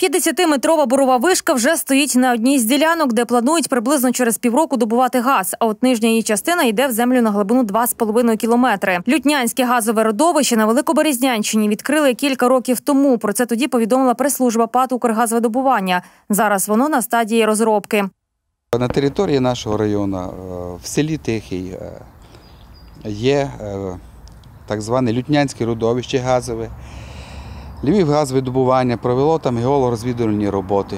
50-метрова бурова вишка вже стоїть на одній з ділянок, де планують приблизно через півроку добувати газ, а от нижня її частина йде в землю на глибину 2,5 кілометри. Лютнянське газове родовище на Великоберезнянщині відкрили кілька років тому. Про це тоді повідомила прес-служба ПАТ «Укргазвидобування». Зараз воно на стадії розробки. На території нашого району, в селі Тихий, є так зване Лютнянське родовище газове. Львівгазвидобування провело там геологорозвідувальні роботи.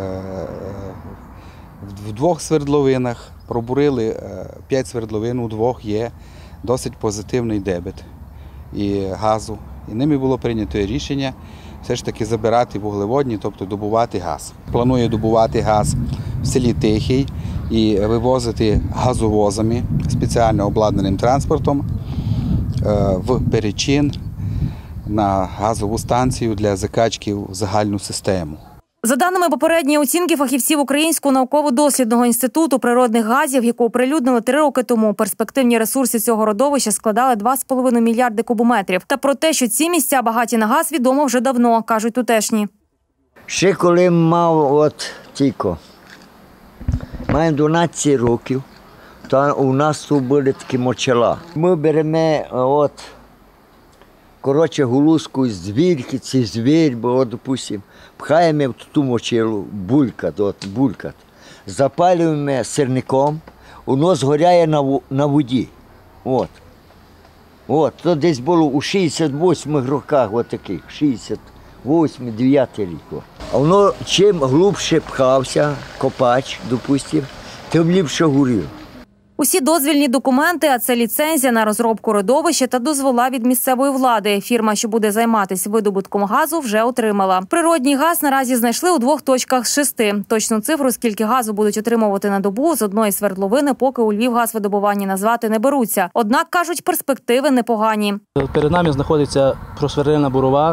В двох свердловинах пробурили 5 свердловин, у двох є досить позитивний дебет і газу. І ними було прийнято рішення все ж таки забирати вуглеводні, тобто добувати газ. Планує добувати газ в селі Тихий і вивозити газовозами, спеціально обладнаним транспортом в Перечин на газову станцію для закачки в загальну систему. За даними попередньої оцінки фахівців Українського науково-дослідного інституту природних газів, яку оприлюднили 3 роки тому, перспективні ресурси цього родовища складали 2,5 мільярди кубометрів. Та про те, що ці місця багаті на газ, відомо вже давно, кажуть тутешні. Ще коли мав тільки, маємо 12 років, то у нас тут були такі мочала. Ми беремо гулуску з звірки, ці звір, бо, допустим, пхаємо в ту мочилу, булькат, запалюємо сірником, воно згоряє на воді. То десь було у 68-х роках, 68-9 рік. А воно чим глибше пхався, копач, допустим, тим ліпше горів. Усі дозвільні документи, а це ліцензія на розробку родовища та дозвола від місцевої влади. Фірма, що буде займатися видобутком газу, вже отримала. Природній газ наразі знайшли у 2 точках з 6. Точну цифру, скільки газу будуть отримувати на добу, з одної свердловини, поки у Львівгазвидобуванні назвати не беруться. Однак, кажуть, перспективи непогані. Перед нами знаходиться просверлена бурова,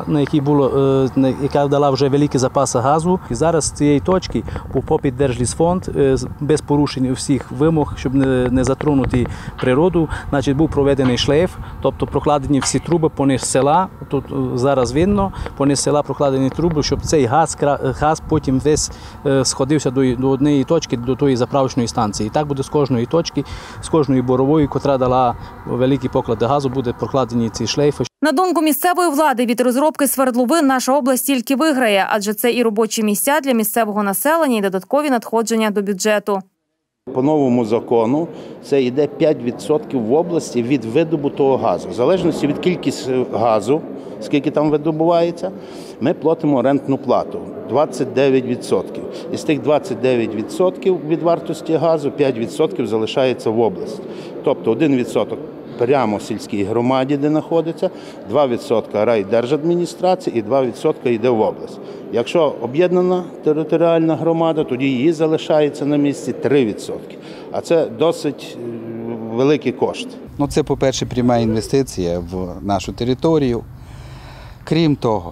яка дала вже великі запаси газу. І зараз з цієї точки був попит Держлісфонд без порушень всіх вимог, щоб не затронути природу. Значить, був проведений шлейф, тобто прокладені всі труби пониз села, тут зараз видно, пониз села прокладені труби, щоб цей газ потім весь сходився до однієї точки, до тої заправочної станції. І так буде з кожної точки, з кожної борової, котра дала великі поклади газу, буде прокладені ці шлейфи. На думку місцевої влади, від розробки свердловин наша область тільки виграє, адже це і робочі місця для місцевого населення, і додаткові надходження до бюджету. По новому закону це йде 5% в області від видобутого газу. В залежності від кількості газу, скільки там видобувається, ми платимо рентну плату – 29%. Із тих 29% від вартості газу 5% залишається в області. Тобто 1% прямо в сільській громаді, де знаходиться, 2% райдержадміністрації і 2% йде в область. Якщо об'єднана територіальна громада, тоді її залишається на місці 3%. А це досить великі кошти. Це, по-перше, пряма інвестиція в нашу територію. Крім того,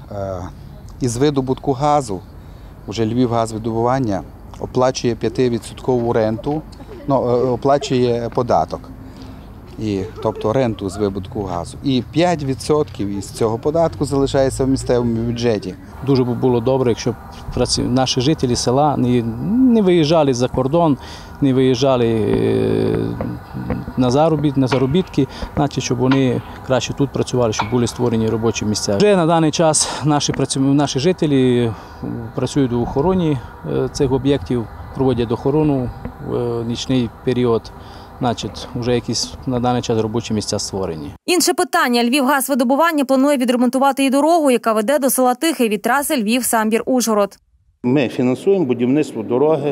із видобутку газу вже Львівгазвидобування оплачує 5% ренту, оплачує податок. Тобто ренту з видобутку газу. І 5% із цього податку залишається в місцевому бюджеті. Дуже б було добре, якщо наші жителі села не виїжджали за кордон, не виїжджали на заробітки, значить, щоб вони краще тут працювали, щоб були створені робочі місця. Вже на даний час наші жителі працюють у охороні цих об'єктів, проводять охорону в нічний період. Значить, вже якісь на даний час робочі місця створені. Інше питання. Львівгазвидобування планує відремонтувати і дорогу, яка веде до села Тихий від траси Львів-Самбір-Ужгород. Ми фінансуємо будівництво дороги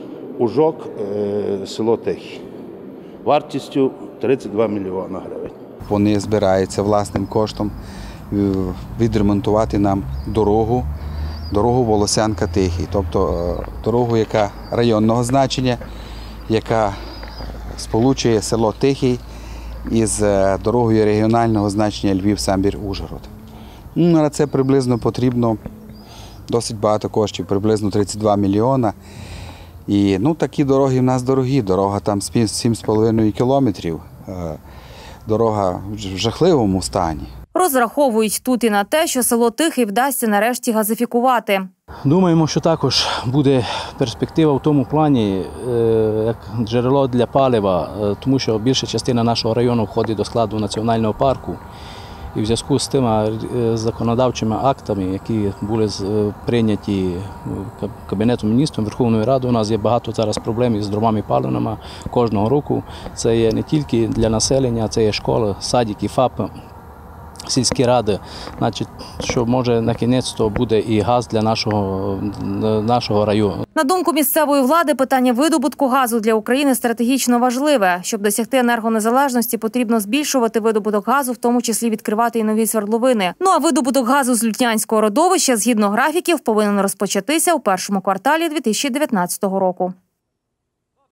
Ужок-село Тихий вартістю 32 мільйони гривень. Вони збираються власним коштом відремонтувати нам дорогу Волосянка-Тихий, тобто дорогу, яка районного значення, яка сполучує село Тихий із дорогою регіонального значення Львів-Самбір-Ужгород. На це приблизно потрібно досить багато коштів, приблизно 32 мільйона. І такі дороги в нас дорогі. Дорога там 7,5 кілометрів. Дорога в жахливому стані. Розраховують тут і на те, що село Тихий вдасться нарешті газифікувати. Думаємо, що також буде перспектива в тому плані, як джерело для палива, тому що більша частина нашого району входить до складу національного парку. І в зв'язку з тими законодавчими актами, які були прийняті Кабінетом міністрів, Верховною Радою, у нас є багато зараз проблем із дровами паливними кожного року. Це є не тільки для населення, це є школи, садики, ФАПи, сільські ради. Значить, що може на кінець-то буде і газ для нашого району. На думку місцевої влади, питання видобутку газу для України стратегічно важливе. Щоб досягти енергонезалежності, потрібно збільшувати видобуток газу, в тому числі відкривати і нові свердловини. Ну а видобуток газу з Лютнянського родовища, згідно графіків, повинен розпочатися у першому кварталі 2019 року.